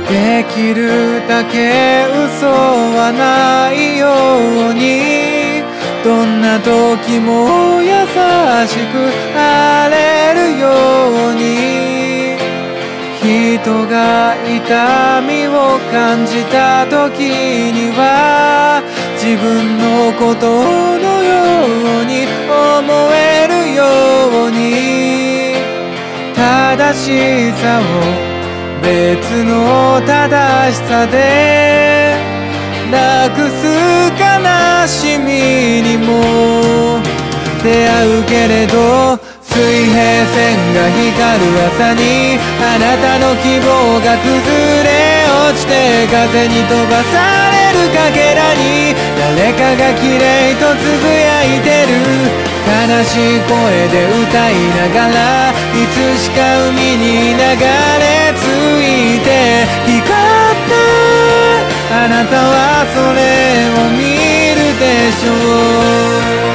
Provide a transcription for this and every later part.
できるだけ嘘はないように、どんな時も優しくあれるように、人が痛みを感じた時には自分のことのように思えるように、正しさを別の正しさでなくす悲しみにも出会うけれど、水平線が光る朝にあなたの希望が崩れ落ちて風に飛ばされるかけらに、誰かが綺麗とつぶやいてる。悲しい声で歌いながらいつしか海に流れ着いて光った、あなたはそれを見るでしょう。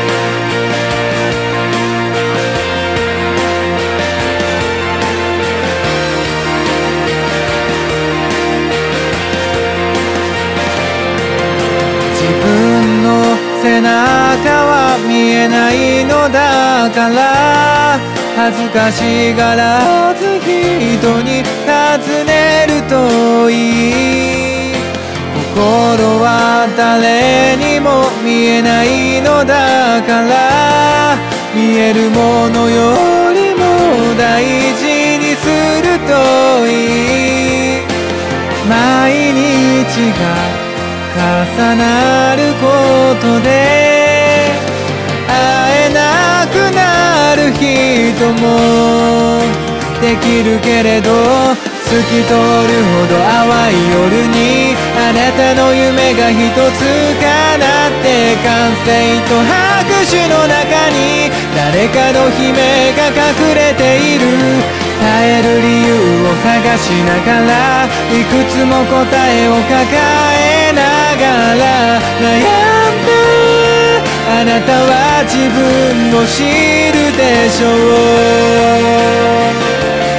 背中は見えないのだから恥ずかしがらず人に尋ねるといい。心は誰にも見えないのだから見えるものよりも大事にするといい。毎日が重なることで会えなくなる人もできるけれど、透き通るほど淡い夜にあなたの夢が一つ叶って歓声と拍手の中に誰かの悲鳴が隠れている。耐える理由を探しながらいくつも答えを抱えながら悩んで、あなたは自分を知るでしょう。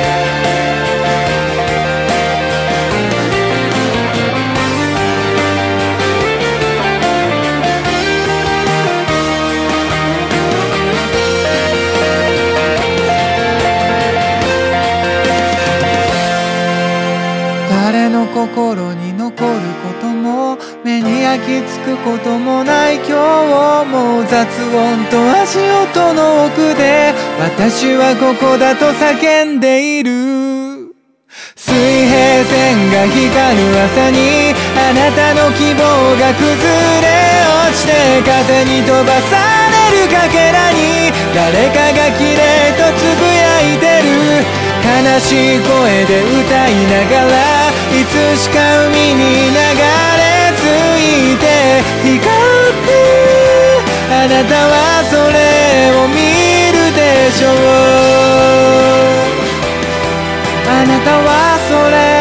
誰の心に残ることも目に焼き付くこともない今日も雑音と足音の奥で私はここだと叫んでいる。水平線が光る朝にあなたの希望が崩れ落ちて風に飛ばされるかけらに誰かが綺麗とつぶやいてる。悲しい声で歌いながらいつしか海に流れ着いて光ってあなたはそれを見るでしょう。あなたはそれ